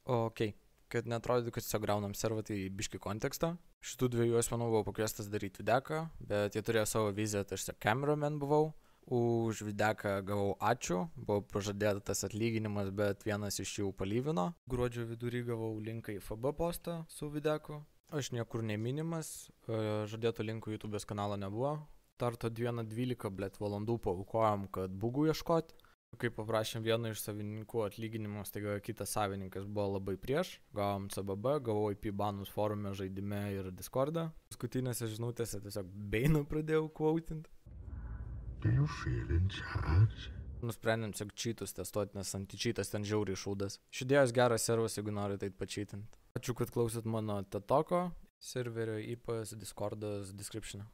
Ok, kad neatrodytų, kad tiesiog graunam servą, tai biški kontekstą. Šitų dviejų asmenų buvau pakviestas daryti videką, bet jie turėjo savo viziją, tai aš tiesiog cameraman buvau. Už videką gavau ačiū, buvo pažadėtas atlyginimas, bet vienas iš jų palyvino. Gruodžio vidury gavau linką į FB postą su videku. Aš niekur neminimas, žadėto linko YouTube'ės kanalo nebuvo. Tarto 12 valandų paaukojom, kad bugų ieškot. Kai paprašėm vieną iš savininkų atlyginimo, staiga kitas savininkas buvo labai prieš. Gavom CBB, gavau IP banus forume, žaidime ir Discord'e. Paskutinėse žinutėse tiesiog Beiną pradėjau quotinti. Do you feel in charge? Nusprendėm tiesiog cheatus testuoti, nes anti-cheatas ten žiauriai šūdas. Šidėjos geras servas, jeigu norite eit pacheatinti. Ačiū, kad klausyt mano TED-Talko. Serverio IPs, Discord'as, description'e.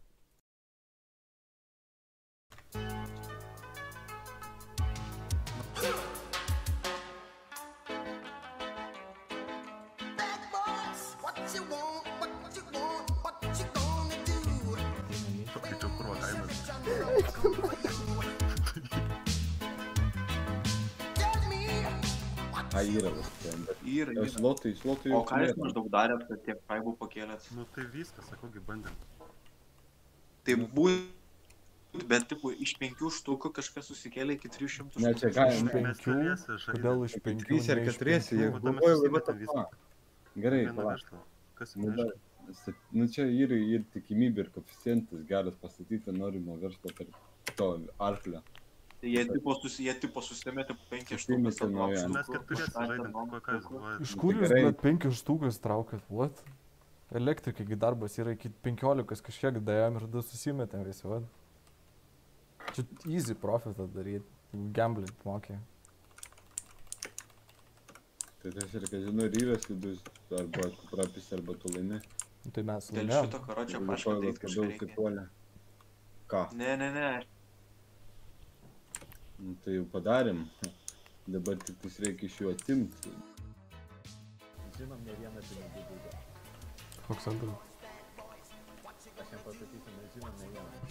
Yra viską, bet Yra. slotai O ką jūs maždaug darėt, kad tiek kaibų pakėlėt? Nu tai viskas, sakogi bandėm. Tai bet tipo iš 5 štukų kažkas susikėlė iki 300 Ne, čia ką, Mes keliese žaidėm. Kodėl iš 5? 3 ar 4, jie Tada mes galvoju, susimetėm viską. Gerai, Vieną palauk. verslą. Kas Nu, įneštų? Nu čia yra ir tikimybė, ir koeficientas geras pastatyti norimo verslo per to arklę. Jie tipo susimetė 5 Susimetė štukas. naują. Mes keturiese žaidėm, ką jūs galvojate? Iš kur jūs, Tikrai. bet 5 štukas traukėt, what? Elektrikai darbas yra iki 15 kažkiek dėjom ir tada susimetėm visi, what? Čia easy profitą daryti, gambling mokė. Tai tas ir kazino ryras vidus, arba prapis, arba tu laimi. Tai mes Dėl laimėjom. šito karočio Jeigu pašką paėlas, tai kad kažką daug reikia. įpuolė. Ką? Ne. Nu, tai jau padarėm. Dabar tik tais reikia iš jų atimti. Žinom ne vieną pinigų būdą. Koks antras? Aš jam pasakysiu, mes žinom ne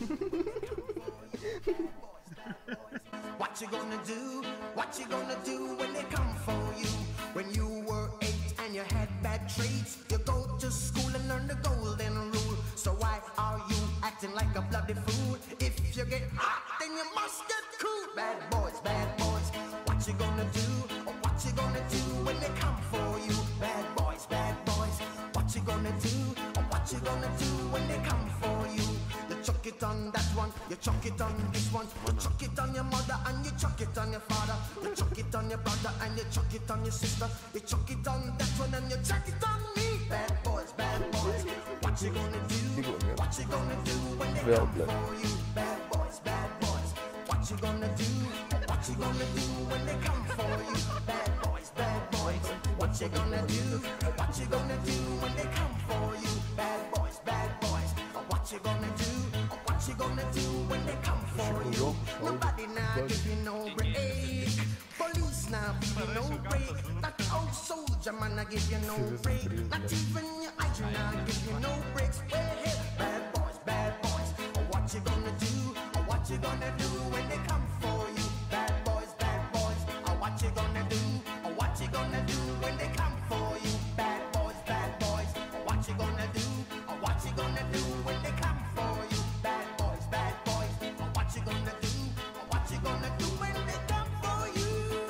vieną. What you gonna do when they come for you? When you were 8 and you had bad traits, you go to school and learn the golden rule. So why are you acting like a bloody fool? If you get hot, then you must get cool. Bad boys, what you gonna do? Or what you gonna do when they come for you? Bad boys, what you gonna do? Or what you gonna do when they come for you? You chuck it on that one, you chuck it on this one. You chuck it on your mother and you chuck it on your father. You chuck it on your brother and you chuck it on your sister. You chuck it on that one and you chuck it on me. Bad boys, what you gonna do? What you gonna do when they come for you? Bad boys, what you gonna do? What you gonna do when they come for you? Bad boys, what you gonna do? What you gonna do when they come for you? Bad boys, what you gonna do? What you gonna do when they come for you? Nobody now give you no break. Police now give you no break. That old soldier man I give you no break. Not even your agent now give you no breaks. Well, hey, bad boys, what you gonna do? What you gonna do when they come for you? Bad boys, what you gonna do? What you gonna do when they come for you? Bad boys, what you gonna do? What you gonna do when they come for you? Bad boys, what you gonna do? What you gonna do when they come for you?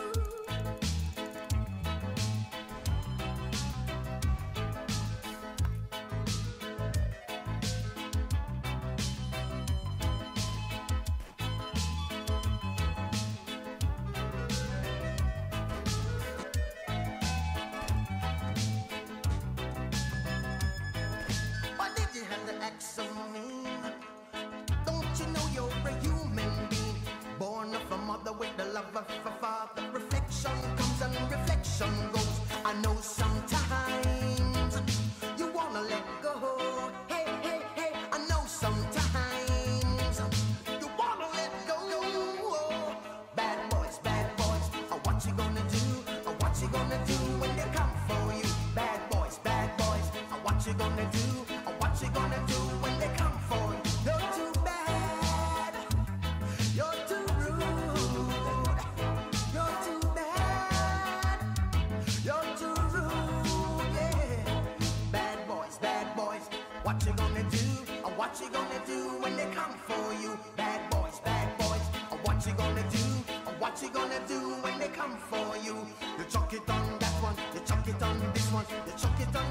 Why did you have to act so mean? Don't you know you're a human being? Born of a mother with the love of a father. Reflection comes and reflection goes. I know sometimes you wanna let go. Hey, I know sometimes you wanna let go. Bad boys, what you gonna do? What you gonna do when they come for you? Bad boys, what you gonna do? What you gonna do when they come for you? You're too bad, you're too rude, you're too bad, you're too rude. what you gonna do? What you gonna do when they come for you? Bad boys, what you gonna do? What you gonna do when they come for you? You chuck it on that one, you chuck it on this one, you chuck it on